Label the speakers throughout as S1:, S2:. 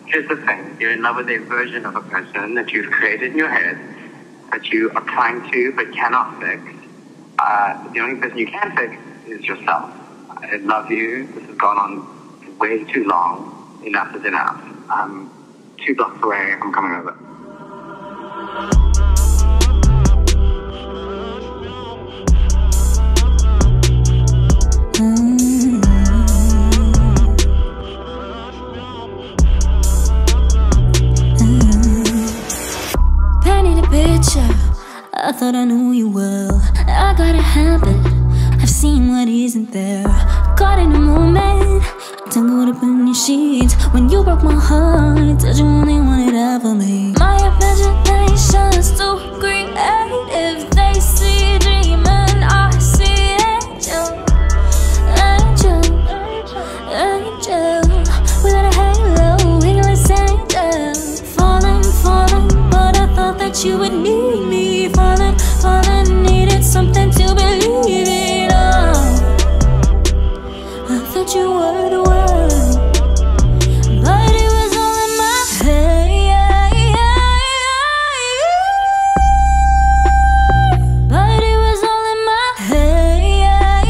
S1: Here's the thing. You're in love with a version of a person that you've created in your head, that you are trying to but cannot fix. The only person you can fix is yourself. I love you. This has gone on way too long. Enough is enough. I'm 2 blocks away. I'm coming over.
S2: I thought I knew you well. I got a habit of seeing what isn't there. Caught in a moment, tangled up in your sheets. When you broke my heart, said you only wanted half of me. My imagination's too creative. They see dreaming, I see angel, angel, angel. Without a halo, wingless angel. Falling, falling, but I thought that you would need me. Falling, needed something to believe in. Oh, I thought you were the one, but it was all in my head. But it was all in my head.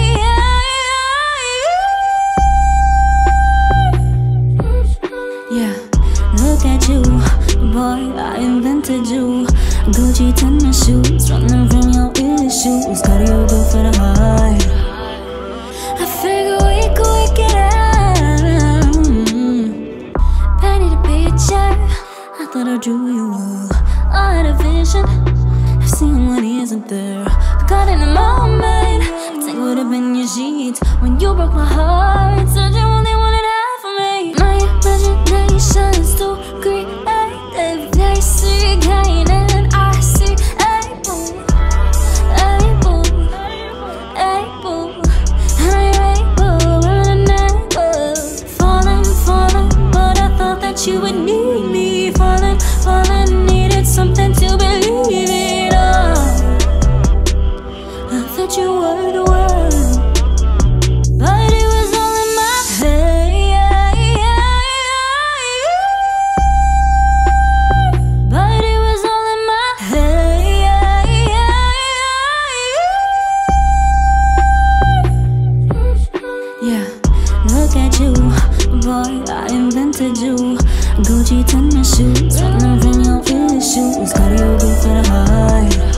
S2: Yeah, look at you, boy, I invented you. Gucci tennis shoes, running from your issues. Cardio go for the high. I figure we could work it out. Painted a picture, I thought I drew you up. I had a vision of seeing what isn't there. Caught in a moment, tangled up in your sheets. When you broke my heart, said you only wanted half of me. My imagination's too creative. They see gain and I see able, able, able. And I'm able, unable. Falling, falling, but I thought that you would need me. Falling, falling, needed something to believe in. Oh, I thought you were the one, but it was all in my head. But it was all in my head. Yeah, look at you, boy, I invented you. Gucci tennis shoes, running from your issues. Cardio go for the high.